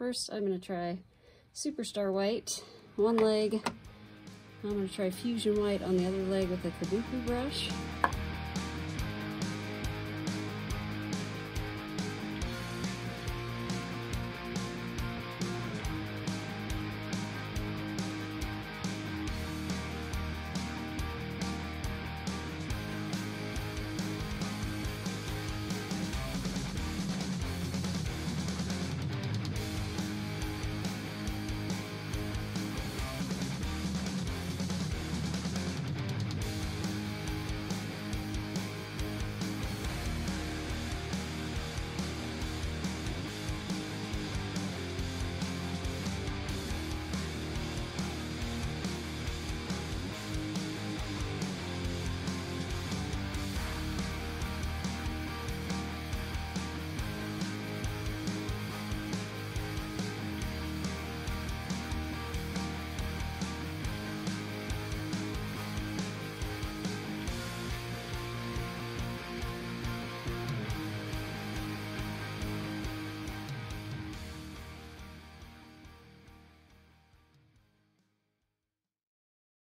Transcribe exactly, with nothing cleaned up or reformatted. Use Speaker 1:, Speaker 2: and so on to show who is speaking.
Speaker 1: first I'm going to try Superstar White, one leg. I'm going to try Fusion White on the other leg with a Kabuki brush.